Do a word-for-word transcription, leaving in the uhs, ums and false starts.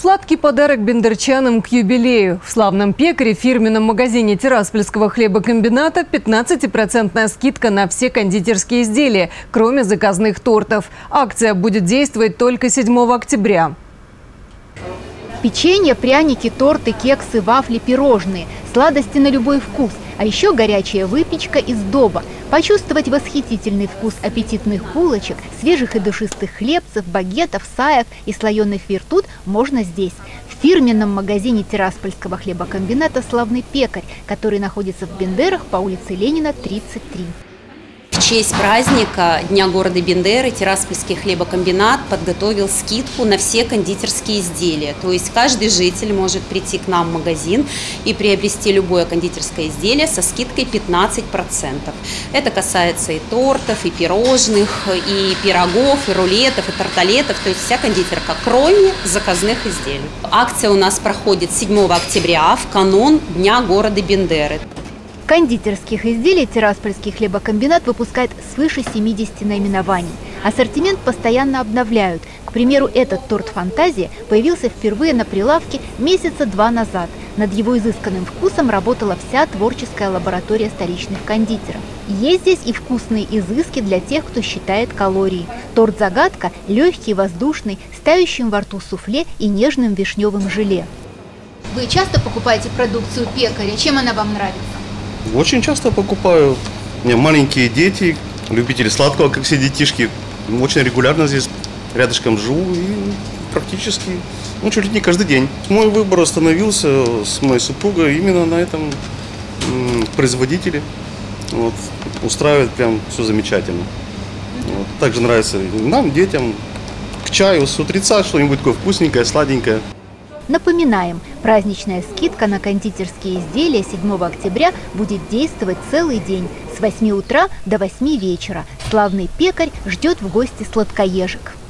Сладкий подарок бендерчанам к юбилею. В славном пекаре, фирменном магазине Тираспольского хлебокомбината, пятнадцатипроцентная скидка на все кондитерские изделия, кроме заказных тортов. Акция будет действовать только седьмого октября. Печенье, пряники, торты, кексы, вафли, пирожные. Сладости на любой вкус. А еще горячая выпечка и сдоба. Почувствовать восхитительный вкус аппетитных булочек, свежих и душистых хлебцев, багетов, саев и слоеных вертут можно здесь. В фирменном магазине Тираспольского хлебокомбината «Славный пекарь», который находится в Бендерах по улице Ленина, тридцать три. В честь праздника Дня города Бендеры Тираспольский хлебокомбинат подготовил скидку на все кондитерские изделия. То есть каждый житель может прийти к нам в магазин и приобрести любое кондитерское изделие со скидкой пятнадцать процентов. Это касается и тортов, и пирожных, и пирогов, и рулетов, и тарталетов. То есть вся кондитерка, кроме заказных изделий. Акция у нас проходит седьмого октября в канун Дня города Бендеры. Кондитерских изделий Тираспольский хлебокомбинат выпускает свыше семидесяти наименований. Ассортимент постоянно обновляют. К примеру, этот торт «Фантазия» появился впервые на прилавке месяца два назад. Над его изысканным вкусом работала вся творческая лаборатория столичных кондитеров. Есть здесь и вкусные изыски для тех, кто считает калории. Торт-загадка легкий, воздушный, с тающим во рту суфле и нежным вишневым желе. Вы часто покупаете продукцию пекаря? Чем она вам нравится? Очень часто покупаю. У меня маленькие дети, любители сладкого, как все детишки. Очень регулярно здесь рядышком живу и практически, ну, чуть ли не каждый день. Мой выбор остановился с моей супругой именно на этом м, производителе. Вот, устраивает прям все замечательно. Вот, также нравится нам, детям, к чаю с утреца что-нибудь такое вкусненькое, сладенькое. Напоминаем, праздничная скидка на кондитерские изделия седьмого октября будет действовать целый день с восьми утра до восьми вечера. Славный пекарь ждет в гости сладкоежек.